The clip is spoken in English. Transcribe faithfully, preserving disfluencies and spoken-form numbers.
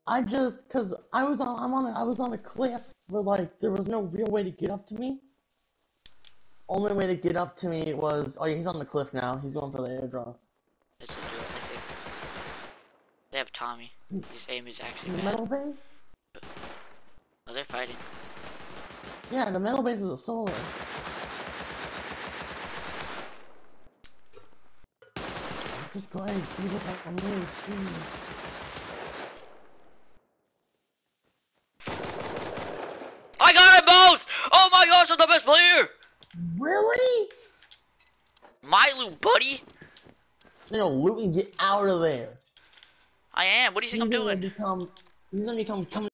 I just, cause I was on, I'm on, a, I was on a cliff where like there was no real way to get up to me. Only way to get up to me was, oh yeah, he's on the cliff now. He's going for the airdrop. Let's do it, I think. They have Tommy. His aim is actually The bad. metal base? Oh, they're fighting. Yeah, the metal base is a solar. Just go ahead and keep it like a move, I got them both! Oh my gosh, I'm the best player! Really? My loot, buddy! No, loot and get out of there. I am. What do you think He's I'm gonna doing? become, he's gonna become coming